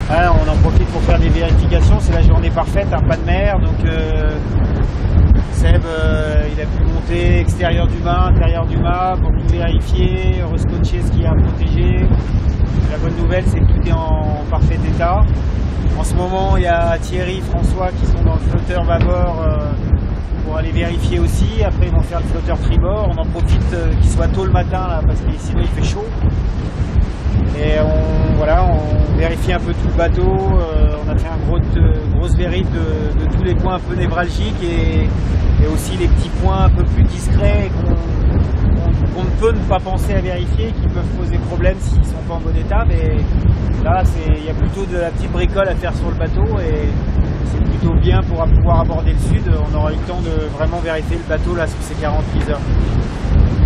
Ah, on en profite pour faire des vérifications, c'est la journée parfaite, hein, pas de mer, donc Seb il a pu monter extérieur du mât, intérieur du mât pour tout vérifier, rescotcher ce qu'il y a à protéger. La bonne nouvelle c'est que tout est en parfait état. En ce moment il y a Thierry, François qui sont dans le flotteur bâbord pour aller vérifier aussi. Après ils vont faire le flotteur tribord. On en profite qu'il soit tôt le matin là, parce que sinon il fait chaud. Et on vérifie un peu tout le bateau. On a fait une grosse vérif de tous les points un peu névralgiques et aussi les petits points un peu plus discrets qu'on ne peut ne pas penser à vérifier, qui peuvent poser problème s'ils ne sont pas en bon état. Mais là, il y a plutôt de la petite bricole à faire sur le bateau et c'est plutôt bien pour pouvoir aborder le sud. On aura eu le temps de vraiment vérifier le bateau là sur ces 48 heures.